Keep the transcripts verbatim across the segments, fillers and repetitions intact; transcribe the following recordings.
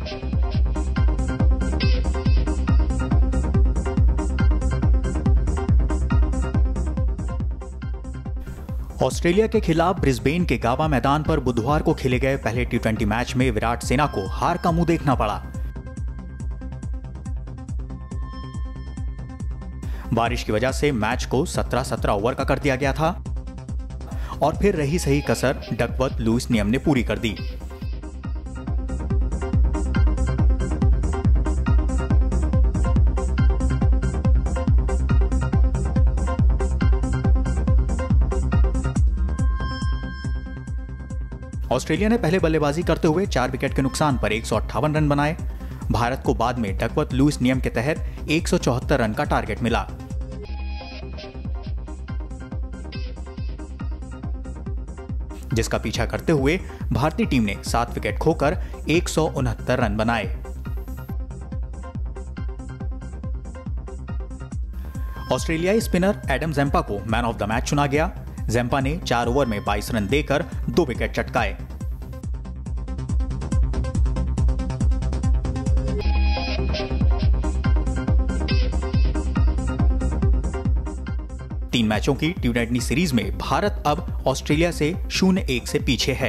Australia के खिलाफ Brisbane के गावा मैदान पर बुधवार को खेले गए पहले टी ट्वेंटी मैच में विराट सेना को हार का मुंह देखना पड़ा। बारिश की वजह से मैच को सत्रह सत्रह ओवर का कर दिया गया था और फिर रही सही कसर डकवर्थ लुईस नियम ने पूरी कर दी। ऑस्ट्रेलिया ने पहले बल्लेबाजी करते हुए चार विकेट के नुकसान पर एक सौ अट्ठावन रन बनाए। भारत को बाद में डकवर्थ लुईस नियम के तहत एक सौ चौहत्तर रन का टारगेट मिला। जिसका पीछा करते हुए भारतीय टीम ने सात विकेट खोकर एक सौ उनहत्तर रन बनाए। ऑस्ट्रेलियाई स्पिनर एडम ज़ेम्पा को मैन ऑफ द मैच चुना गया। ज़ेम्पा ने चार ओवर में बाईस रन देकर दो विकेट चटकाए। तीन मैचों की टी ट्वेंटी सीरीज में भारत अब ऑस्ट्रेलिया से शून्य एक से पीछे है।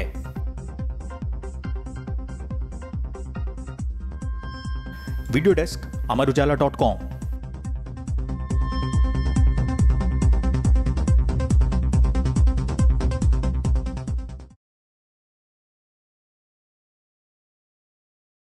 Video desk Amar Ujala dot com.